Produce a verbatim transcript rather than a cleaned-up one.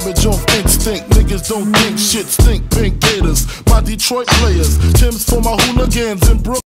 Savage off instinct, niggas don't think shit stink. Pink Gators, my Detroit players. Tim's for my hooligans in Brooklyn.